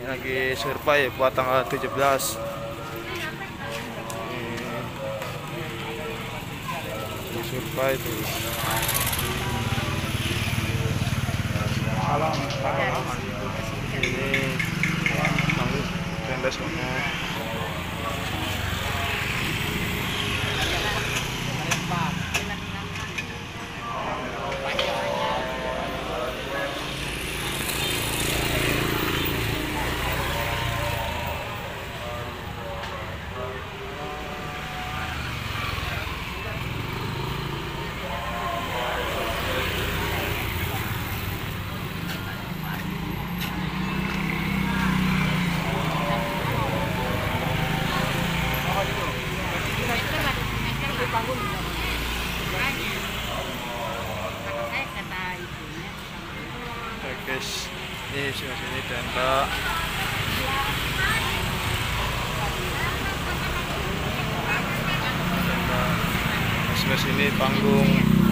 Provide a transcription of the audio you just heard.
lagi survei buat tanggal 17. Ini survei tuh. Ini panggung tenda sono. Guys, ini sini tenda. Sebelah sini panggung.